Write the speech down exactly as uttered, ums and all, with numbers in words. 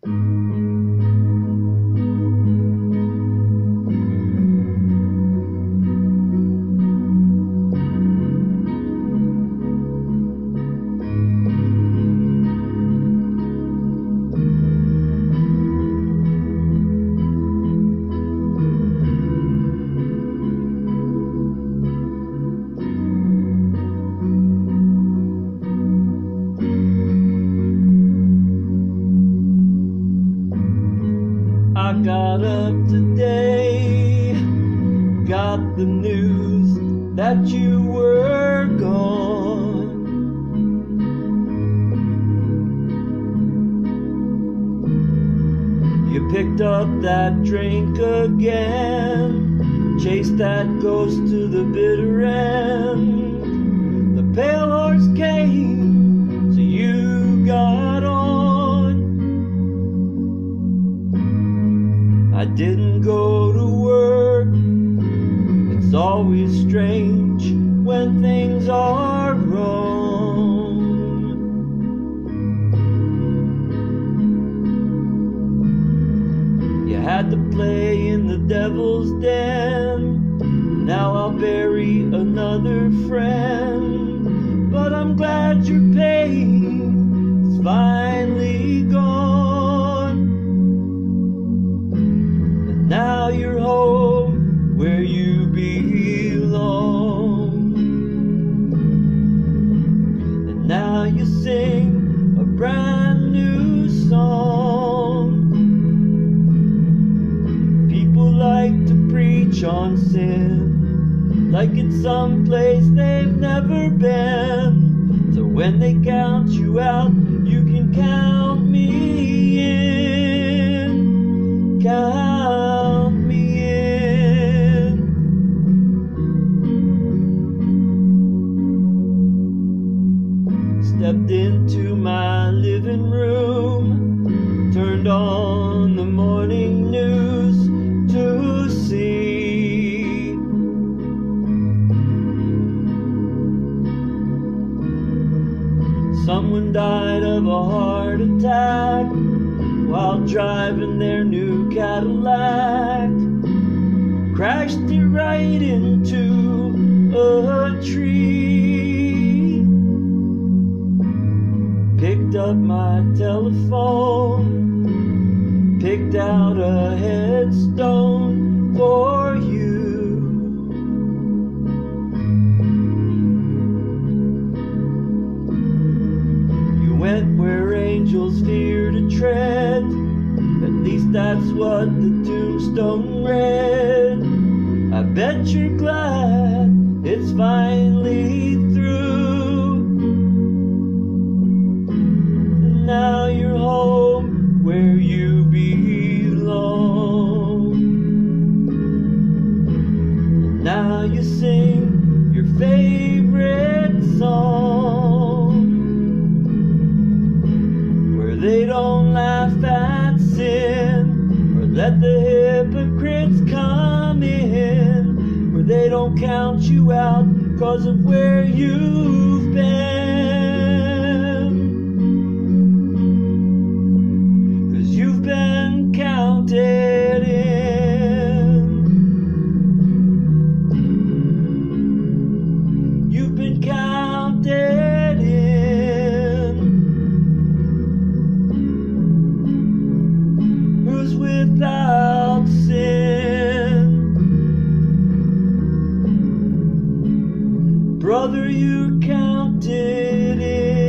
I got up today, got the news that you were gone. You picked up that drink again, chased that ghost to the bitter end. The pale horse came, so you got on. I didn't go to work. It's always strange when things are wrong. You had to play in the devil's den. Now I'll bury another friend. But I'm glad your pain is finally gone. Now you're home where you belong. And now you sing a brand new song. People like to preach on sin, like it's someplace they've never been. So when they count you out, you can count me in. Count me in. Stepped into my living room, turned on the morning news to see someone died of a heart attack while driving their new Cadillac. Crashed it right into a tree. Picked up my telephone, picked out a headstone for you. You went where angels fear to tread. At least that's what the tombstone read. I bet you're glad it's finally through. And now you're home where you belong. And now you sing your favorite song, where they don't laugh at sin, or let the hypocrites come in, where they don't count you out cause of where you've been. Cause you've been counted in. You've been counted in. Who's without sin? Brother, you're counted in.